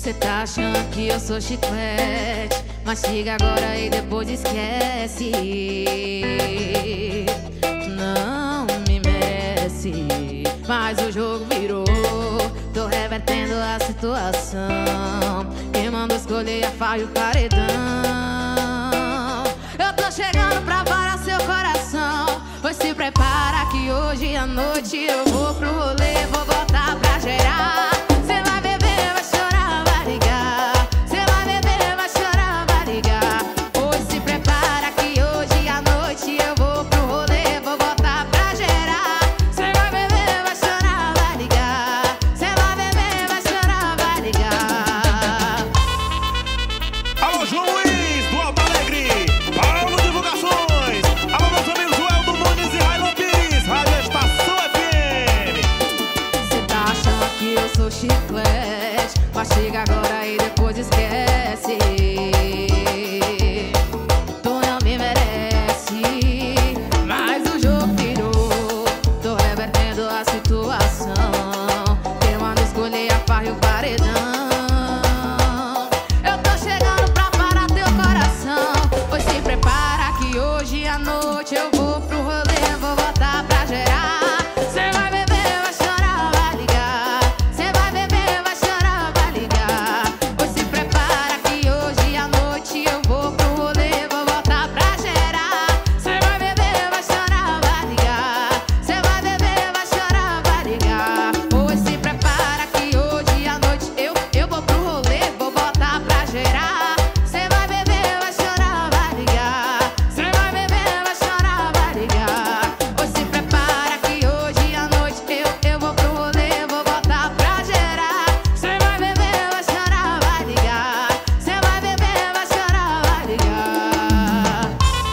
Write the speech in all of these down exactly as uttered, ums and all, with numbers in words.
Cê tá achando que eu sou chiclete, mastiga agora e depois esquece. Não me merece, mas o jogo virou. Tô revertendo a situação. Quem mandou escolher a faia e o paredão? Eu tô chegando pra parar seu coração. Pois se prepara que hoje à noite eu vou pro rolê, vou botar pra gerar. Cê vai beber, vai chorar, vai ligar. Cê vai beber, vai chorar, vai ligar. Pois se prepara que hoje à noite eu vou pro rolê, vou botar pra gerar. Cê vai beber, vai chorar, vai ligar. Cê vai beber, vai chorar, vai ligar. Alô, João Luiz, do Alto Alegre, Paulo Divulgações. Alô, meus amigos Joel do Nunes e Railon Pires, Rádio Estação F M. Cê tá achando que eu sou chiclete, mastiga agora e depois esquece. Tu não me merece, mas o jogo virou. Tô revertendo a situação. Quem manda escolher a farra e o paredão? Eu tô chegando pra parar teu coração. Pois se prepara que hoje à noite eu vou pro rolê, vou botar pra gerar. Cê vai beber, vai chorar, vai ligar. Cê vai beber, vai chorar, vai ligar. Pois se prepara que hoje à noite eu vou pro rolê, vou botar pra gerar. Cê vai beber, vai chorar, vai ligar. Cê vai beber, vai chorar, vai ligar. Pois se prepara que hoje à noite eu, eu vou pro rolê, vou botar pra gerar. Cê vai beber, vai chorar, vai ligar. Cê vai beber, vai chorar, vai ligar. Pois se prepara que hoje à noite eu, eu vou pro rolê, vou botar pra gerar. Cê vai beber, vai chorar, vai ligar. Cê vai beber, vai chorar, vai ligar.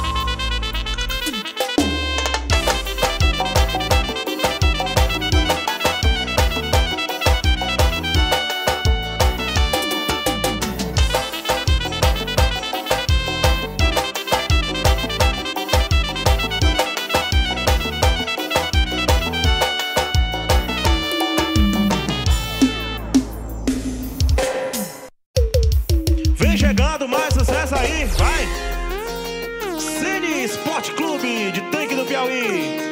Vem chegando mais sucesso aí, vai! Cine Esporte Clube de Tanque do Piauí.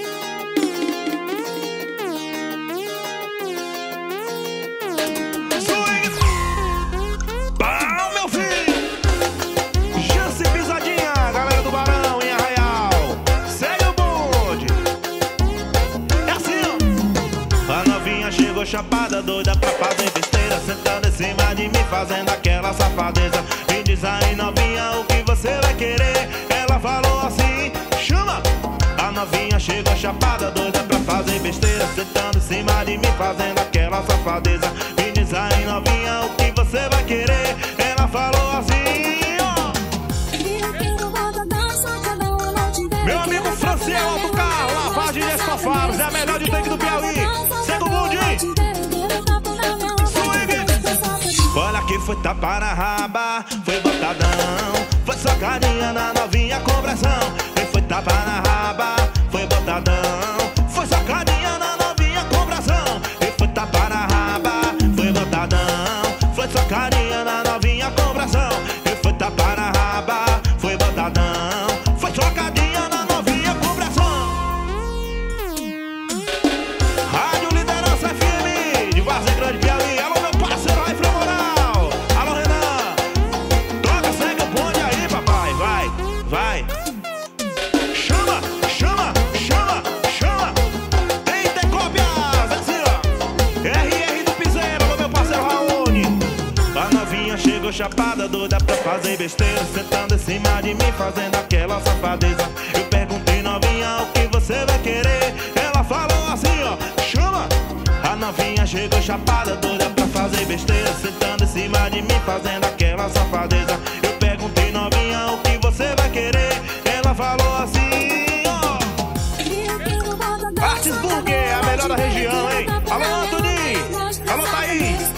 Swing! Pau, meu filho! Chance Pisadinha, galera do Barão em Arraial. Segue o bonde. É assim, ó. A novinha chegou chapada, doida pra fazer besteira, sentando em cima de mim, fazendo aquela safadeza. Me diz aí, novinha, o que você vai querer? Ela falou assim, chama! A novinha chegou chapada, doida pra fazer besteira, sentando em cima de mim, fazendo aquela safadeza. Me diz aí, novinha, o que você vai querer? Ela falou assim, ó. Meu amigo Franciel do carro, lavagem de Escofaros, é a melhor de Tanque do Piauí. Segue o bonde. Olha que foi tapa na raba, foi botadão, foi socadinha na novinha com pressão. E foi tapa na raba, foi botadão, foi socadinha na novinha com pressão. E foi tapa na raba, foi botadão, foi socadinha na novinha com pressão. E foi tapa na raba, foi botadão, foi socadinha na novinha com pressão. Rádio Liderança F M de Várzea Grande, Piauí. Alô, meu parceiro Raifra Moral. Alô, Renan. Toca, segue o bonde aí, papai. Vai, vai. Chama, chama, chama, chama. Tem Decópias, assim, ó. R R do Piseiro, alô, meu parceiro Raoni. A novinha chegou chapada, doida pra fazer besteira, sentando em cima de mim, fazendo aquela safadeza. Eu perguntei, novinha, o que você vai querer? Ela falou assim, ó, chama! A novinha chegou chapada, doida pra fazer besteira, sentando em cima de mim, fazendo aquela safadeza. Eu perguntei, novinha, o que você vai querer? Ela falou assim, ó. Artes Burger, a melhor da região, hein? Alô, Antoni! Alô, Thaís!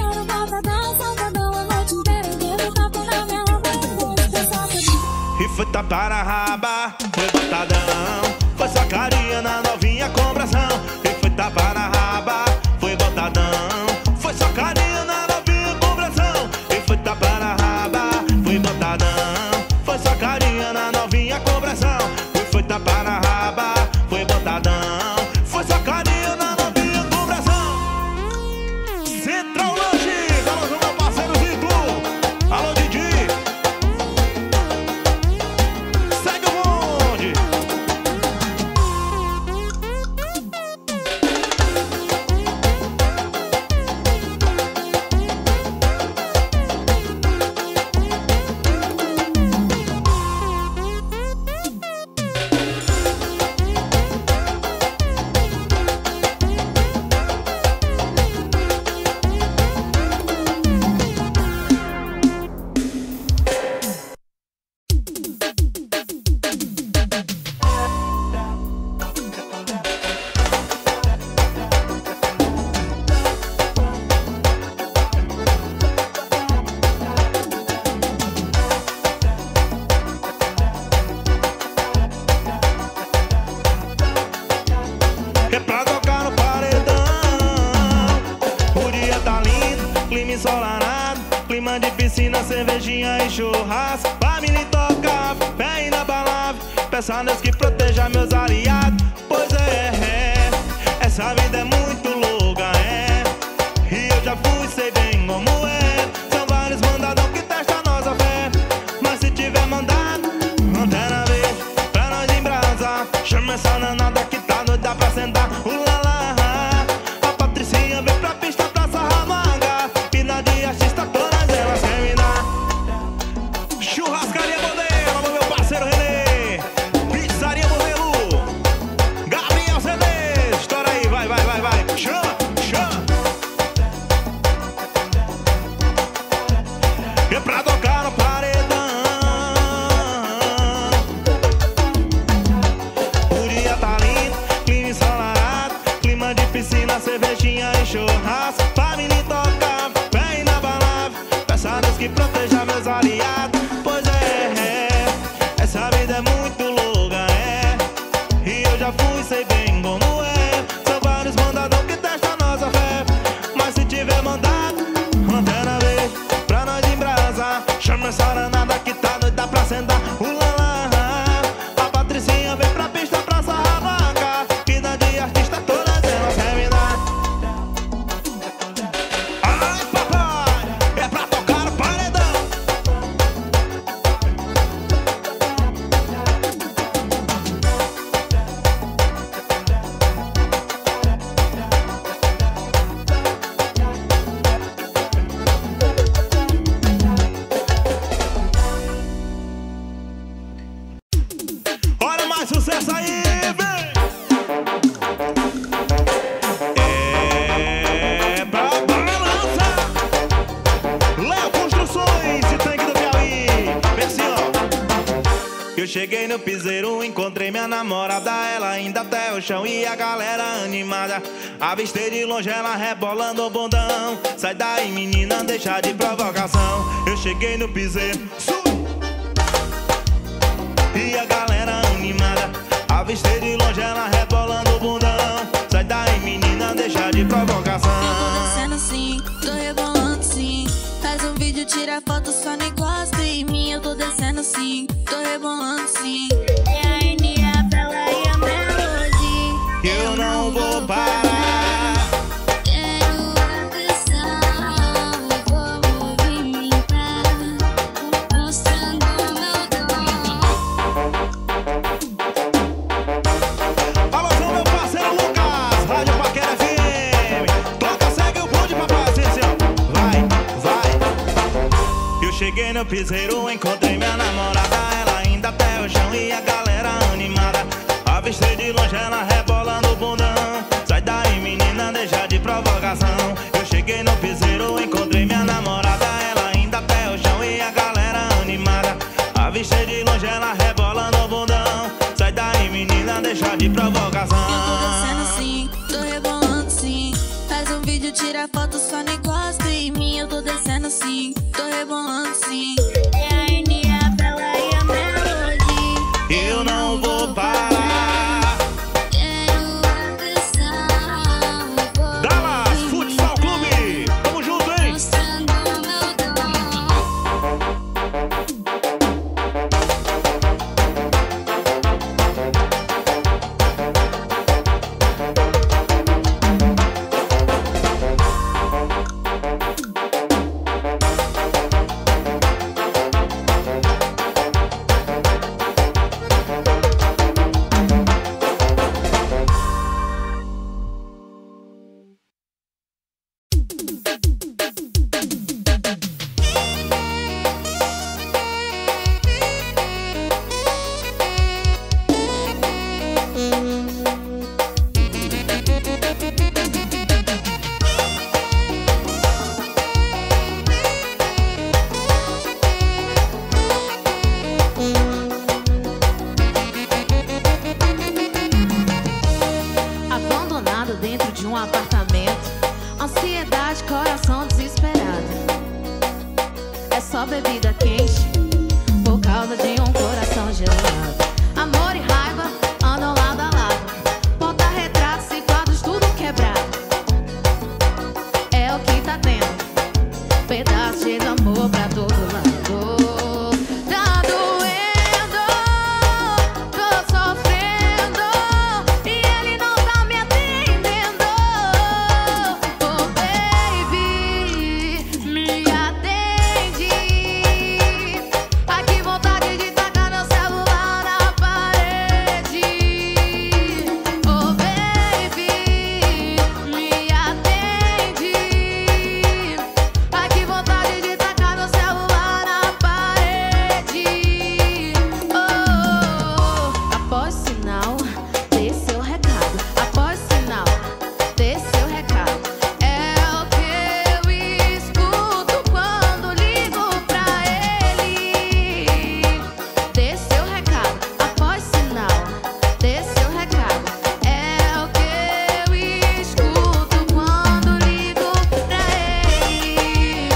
E foi tapa na raba, foi botadão, foi socadinha na novinha com pressão. E foi tapa na raba, foi botadão, foi socadinha na novinha com pressão. clima de piscina, cervejinha e churrasco. Família toca, fé inabalável. Peço a Deus que proteja meus aliados. Pois é, é, essa vida é muito louca, é. E eu já fui, sei bem como é. São vários mandadão que testam a nossa fé. Mas se tiver mandado, antena verde pra nós embrasar. Chama essa nanada que tá doida pra sentar. Ulala, a Patricinha vem pra pista pra sarrar manga. Vida de artista, todas elas querem me dar. Churrascaria Modelo, alô meu parceiro Renê. Pizzaria Modelo, Gabriel C D. Estoura aí, vai, vai, vai, vai. Chama, chama. É pra tocar no paredão. O dia tá lindo, clima ensolarado. Clima de piscina, cervejinha e churrasco. Família toca, fé inabalável. Peço a Deus que proteja meus aliados. Pois é, é, essa vida é muito louca, é. E eu já fui, sei bem como é. São vários mandadão que testam a nossa fé. Mas se tiver mandado, antena verde pra nós embrasar. Chama essa danada que tá doida pra sentar. Ulala, a Patricinha vem pra pista pra sarrar vaca. Vida de artista, todas elas querem me dar. Ai papai, é pra tocar o paredão. Olha mais sucesso aí, vem! É pra balançar. Léo Construções e Tanque do Piauí. Vem assim, ó. Eu cheguei no piseiro, encontrei minha namorada. Ela ainda até o chão e a galera animada. Avistei de longe ela rebolando o bundão. Sai daí menina, deixa de provocação. Eu cheguei no piseiro, e a galera animada. Avistei de longe ela rebolando o bundão. Sai daí menina, deixa de provocação. Eu tô descendo assim, tô rebolando sim. Faz um vídeo, tira foto, só não encosta em mim. Eu tô descendo assim, tô rebolando sim. É a N A, Bela e a Melody. Eu não vou parar. Quero atenção, vou movimentar, mostrando meu dom. Alô, sou meu parceiro Lucas, Rádio Paquera F M. Toca, segue o bonde, papai, assim, assim, ó. Vai, vai. Eu cheguei no piseiro, encontrei minha namorada. Ela ainda até o chão e a galera animada. Avistei de longe ela rebolando o bundão. Sai daí menina, deixa de provocação. Eu cheguei no piseiro, encontrei minha namorada. Ela ainda até o chão e a galera animada. Avistei de longe ela rebolando o bundão. Sai daí menina, deixa de provocação. Eu tô descendo assim, tô rebolando sim. Faz um vídeo, tira foto, só não encosta em mim. Eu tô descendo assim, tô rebolando sim. É a N A, Bela e a Melody. Eu não vou parar. Quero atenção, vou Dallas Futsal Clube, tamo junto, hein? mostrando meu dom. só bebida quente por causa de um coração gelado. Amor e raiva andam lado a lado, porta-retratos e quadros tudo quebrado. É o que tá tendo, pedaço de amor pra todo lado. Tá doendo, tô sofrendo e ele não tá me atendendo. Oh baby, me atende. Ai que vontade de tacar meu celular na parede. Oh baby, me atende. Ai que vontade de tacar meu celular na parede. Oh, após sinal, dê seu recado. Após sinal, dê seu recado. É o que eu escuto quando ligo pra ele. Dê seu recado. Após sinal, dê seu recado. É o que eu escuto quando ligo pra ele.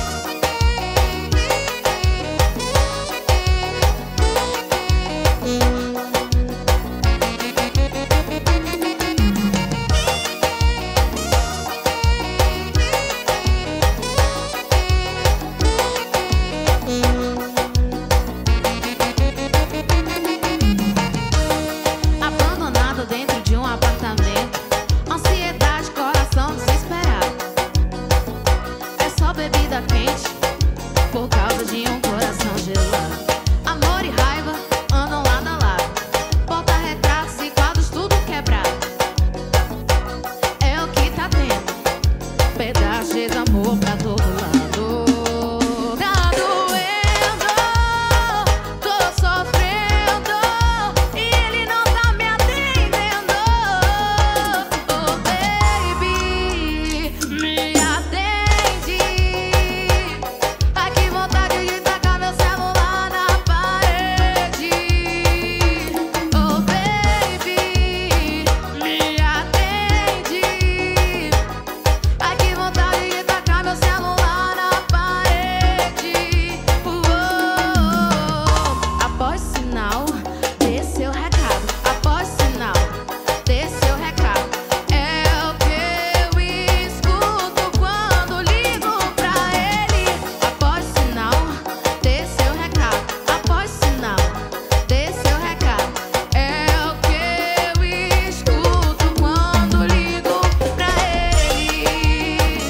Abandonado dentro de um apartamento, ansiedade, coração desesperado. É só bebida quente por causa de um coração gelado. Amor e raiva andam lado a lado, porta-retratos e quadros tudo quebrado. É o que tá tendo, pedaço de amor pra todo lado. Tá doendo, tô sofrendo e ele não tá me atendendo. Oh baby, me atende. Ai que vontade de tacar meu celular na parede. Oh baby, me atende. Ai que vontade de tacar meu celular na parede. Uou. Após sinal, dê seu recado. Após sinal, dê seu recado. É o que eu escuto quando ligo pra ele. Após sinal, dê seu recado. Após sinal, dê seu recado. É o que eu escuto quando ligo pra ele.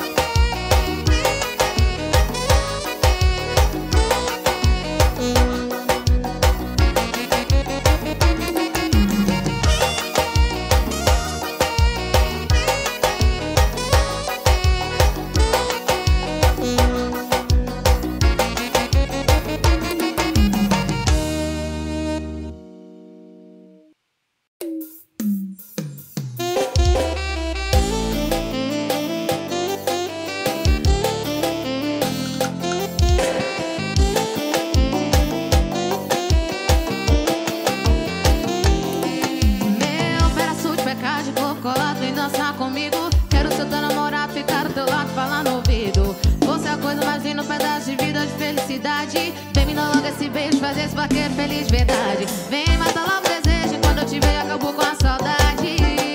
Meu pedaço de pecado de corpo colado, vem dançar comigo. Quero ser teu namorado, ficar do teu lado, falar no ouvido. Você é a coisa mais linda, um pedaço de vida, de felicidade. Vem me dar logo esse beijo, fazer esse vaqueiro feliz de verdade. Vem matar logo o desejo, quando eu te ver acabou com a saudade.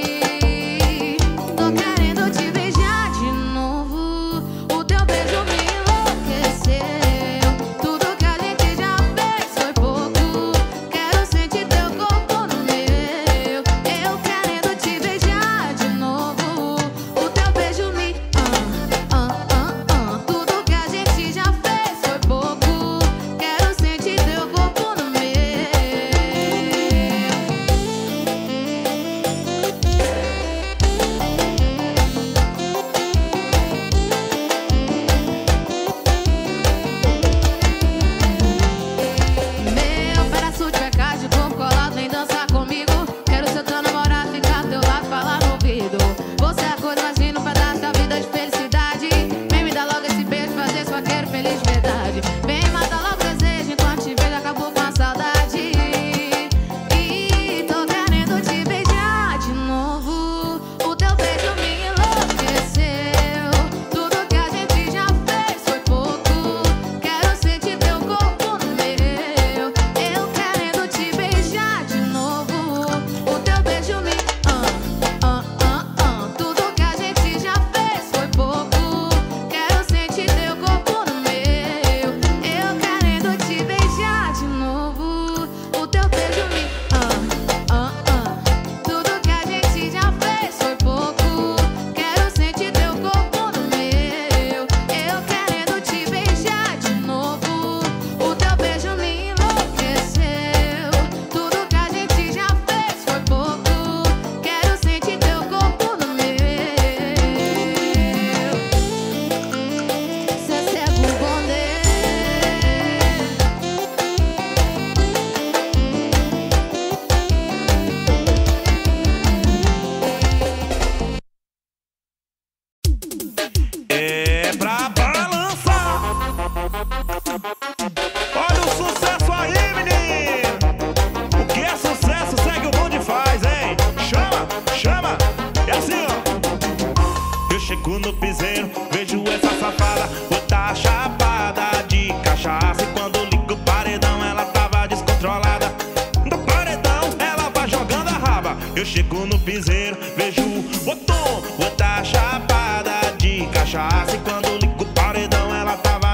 Tô querendo te beijar de novo, o teu beijo me enlouqueceu. Tudo que a gente já fez foi pouco, quero sentir teu corpo no meu. Eu querendo te beijar de novo, o teu beijo me ah, ah, ah, ah. Tudo que a gente já fez foi pouco, quero sentir teu corpo no meu.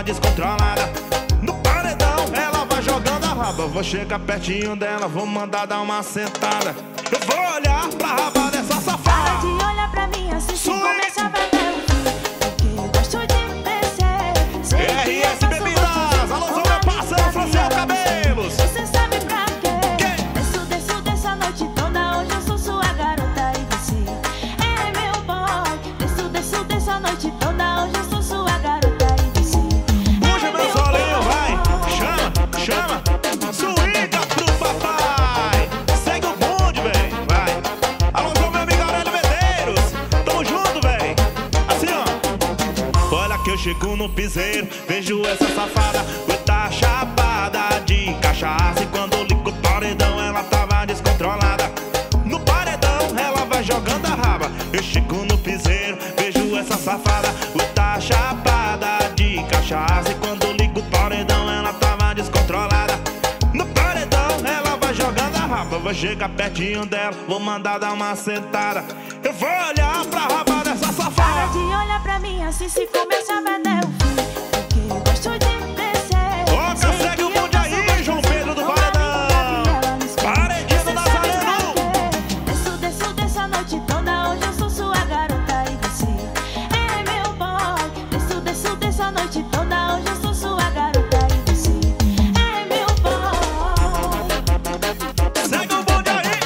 descontrolada. No paredão ela vai jogando a raba. Vou chegar pertinho dela, vou mandar dar uma sentada. Eu vou olhar pra raba dessa safada. Para de olhar pra mim assim se começa a bater o fim, porque gosto de vencer. R S Bebidas, alô, sou meu parceiro Franciel Cabelos. Você sabe pra quê? Desço, desço, desço a noite toda. Hoje eu sou sua garota e você é meu boy. Desço, desço, desço a noite toda. Hoje eu sou sua garota e você Puxa é meu meu solinho, boy. vai, chama, chama. Swinga pro papai. Segue o bonde, véi, vai. Alô, sou meu amigo Aurélio Medeiros. Tamo junto, véi. Assim, ó. Olha que eu chego no piseiro, vejo essa safada, tá chapada de cachaça. E quando ligo o paredão, ela tava descontrolada. No paredão, ela vai jogando a raba. Eu chego no piseiro, vejo essa safada, tá chapada de cachaça. E quando ligo o paredão, ela tava descontrolada. No paredão, ela vai jogando a raba. Vou chegar pertinho dela, vou mandar dar uma sentada. Eu vou olhar pra raba dessa Para safada. de olhar pra mim assim se começa a bater o fim, porque gosto de vencer. Oca, segue o bonde aí, João Pedro do Paredão. Paredinho do Nazareno. Desço, desço, desço a noite toda. Hoje eu sou sua garota e você é meu boy. Desço, desço, desço a noite toda. Hoje eu sou sua garota e você é meu boy. Segue o bonde aí.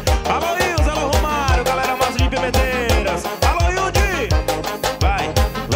Alô, Ilza, alô, Romário, galera massa de Pimenteiras. Alô, Yudi. Vai,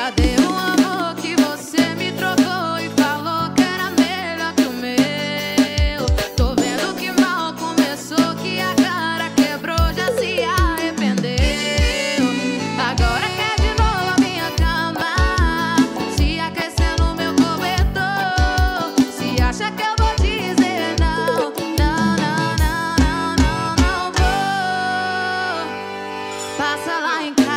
Cadê o amor que você me trocou e falou que era melhor que o meu? Tô vendo que mal começou, que a cara quebrou, já se arrependeu. Agora quer de novo a minha cama, se aquecer no meu cobertor. Se acha que eu vou dizer não, não, não, não, não, não vou. Passa lá em casa.